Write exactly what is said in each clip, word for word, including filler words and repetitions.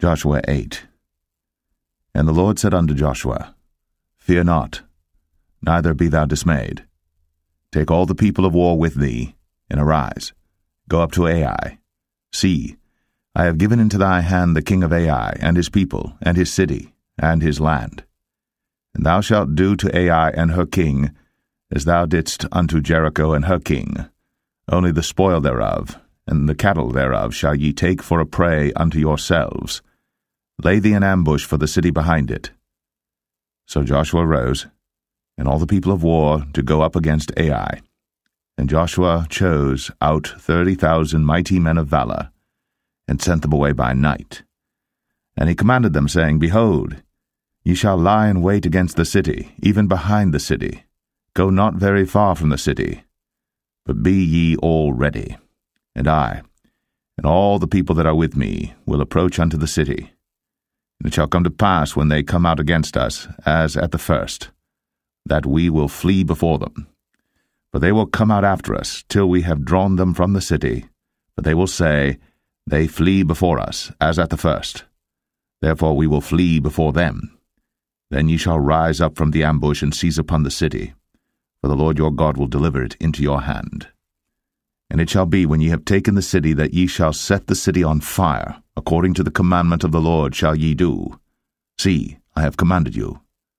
Joshua eight. And the Lord said unto Joshua, Fear not, neither be thou dismayed. Take all the people of war with thee, and arise, go up to Ai. See, I have given into thy hand the king of Ai, and his people, and his city, and his land. And thou shalt do to Ai and her king, as thou didst unto Jericho and her king. Only the spoil thereof, and the cattle thereof shall ye take for a prey unto yourselves. Lay thee an ambush for the city behind it. So Joshua rose, and all the people of war, to go up against Ai. And Joshua chose out thirty thousand mighty men of valor, and sent them away by night. And he commanded them, saying, Behold, ye shall lie in wait against the city, even behind the city. Go not very far from the city, but be ye all ready. And I, and all the people that are with me, will approach unto the city. And it shall come to pass, when they come out against us, as at the first, that we will flee before them. For they will come out after us, till we have drawn them from the city. But they will say, They flee before us, as at the first. Therefore we will flee before them. Then ye shall rise up from the ambush, and seize upon the city. For the Lord your God will deliver it into your hand. And it shall be, when ye have taken the city, that ye shall set the city on fire. According to the commandment of the Lord shall ye do. See, I have commanded you.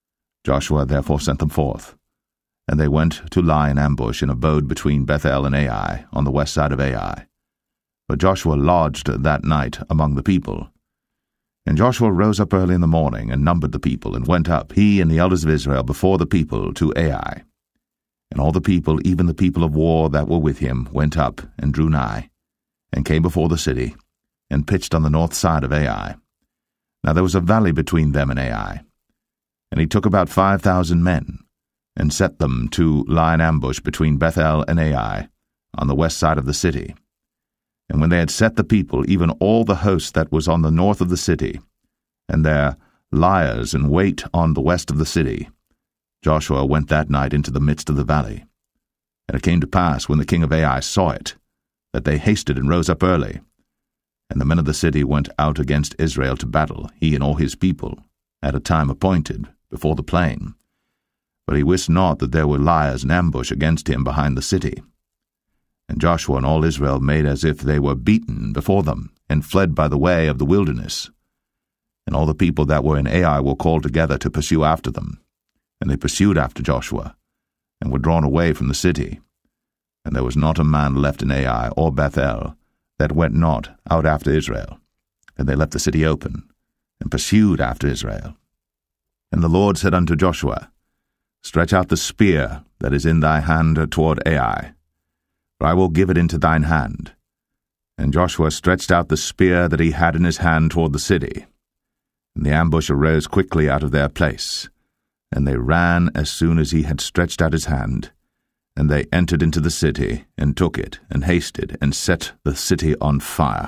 Joshua therefore sent them forth. And they went to lie in ambush, and abode between Bethel and Ai, on the west side of Ai. But Joshua lodged that night among the people. And Joshua rose up early in the morning, and numbered the people, and went up, he and the elders of Israel, before the people to Ai. And all the people, even the people of war that were with him, went up, and drew nigh, and came before the city, and pitched on the north side of Ai. Now there was a valley between them and Ai. And he took about five thousand men, and set them to lie in ambush between Bethel and Ai, on the west side of the city. And when they had set the people, even all the host that was on the north of the city, and their liers in wait on the west of the city, Joshua went that night into the midst of the valley. And it came to pass, when the king of Ai saw it, that they hasted and rose up early. And the men of the city went out against Israel to battle, he and all his people, at a time appointed, before the plain. But he wist not that there were liers in ambush against him behind the city. And Joshua and all Israel made as if they were beaten before them, and fled by the way of the wilderness. And all the people that were in Ai were called together to pursue after them. And they pursued after Joshua, and were drawn away from the city. And there was not a man left in Ai or Bethel that went not out after Israel. And they left the city open, and pursued after Israel. And the Lord said unto Joshua, Stretch out the spear that is in thy hand toward Ai, for I will give it into thine hand. And Joshua stretched out the spear that he had in his hand toward the city. And the ambush arose quickly out of their place. And they ran as soon as he had stretched out his hand. And they entered into the city, and took it, and hasted, and set the city on fire.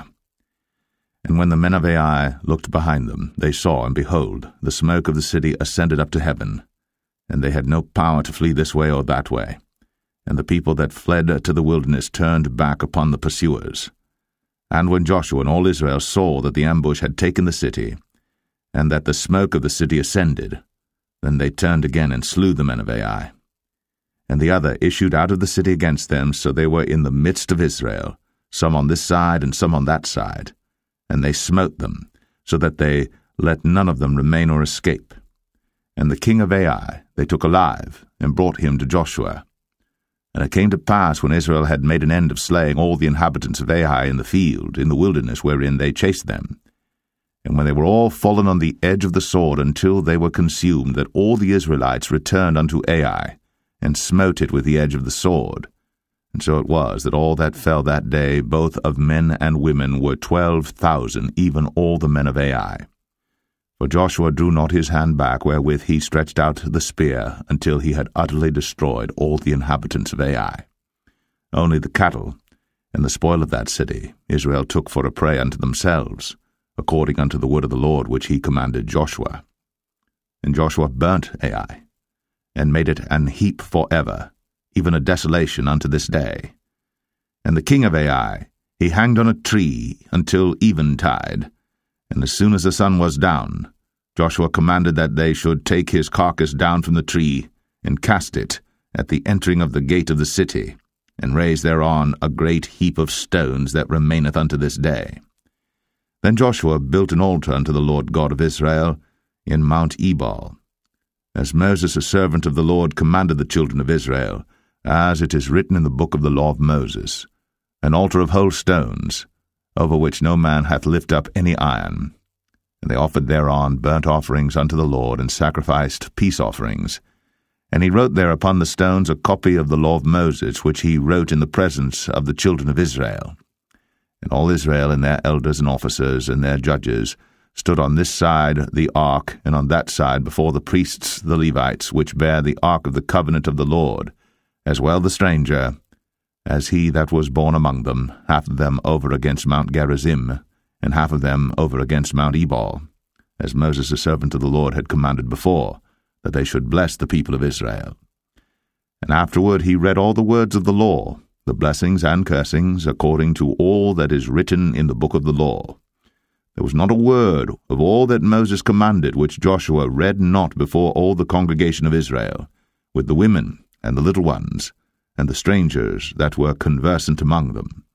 And when the men of Ai looked behind them, they saw, and behold, the smoke of the city ascended up to heaven. And they had no power to flee this way or that way. And the people that fled to the wilderness turned back upon the pursuers. And when Joshua and all Israel saw that the ambush had taken the city, and that the smoke of the city ascended, then they turned again and slew the men of Ai. And the other issued out of the city against them, so they were in the midst of Israel, some on this side and some on that side. And they smote them, so that they let none of them remain or escape. And the king of Ai they took alive, and brought him to Joshua. And it came to pass, when Israel had made an end of slaying all the inhabitants of Ai in the field, in the wilderness wherein they chased them, and when they were all fallen on the edge of the sword until they were consumed, that all the Israelites returned unto Ai, and smote it with the edge of the sword. And so it was that all that fell that day, both of men and women, were twelve thousand, even all the men of Ai. For Joshua drew not his hand back, wherewith he stretched out the spear, until he had utterly destroyed all the inhabitants of Ai. Only the cattle and the spoil of that city Israel took for a prey unto themselves, according unto the word of the Lord which he commanded Joshua. And Joshua burnt Ai, and made it an heap for ever, even a desolation unto this day. And the king of Ai he hanged on a tree until eventide, And as soon as the sun was down, Joshua commanded that they should take his carcass down from the tree, and cast it at the entering of the gate of the city, and raise thereon a great heap of stones that remaineth unto this day. Then Joshua built an altar unto the Lord God of Israel in Mount Ebal, as Moses a servant of the Lord commanded the children of Israel, as it is written in the book of the law of Moses, an altar of whole stones, over which no man hath lifted up any iron. And they offered thereon burnt offerings unto the Lord, and sacrificed peace offerings. And he wrote there upon the stones a copy of the law of Moses, which he wrote in the presence of the children of Israel. And all Israel and their elders and officers and their judges stood on this side the ark, and on that side before the priests the Levites, which bear the ark of the covenant of the Lord, as well the stranger, as he that was born among them, half of them over against Mount Gerizim, and half of them over against Mount Ebal, as Moses the servant of the Lord had commanded before, that they should bless the people of Israel. And afterward he read all the words of the law, the blessings and cursings, according to all that is written in the book of the law. There was not a word of all that Moses commanded which Joshua read not before all the congregation of Israel, with the women and the little ones, and the strangers that were conversant among them.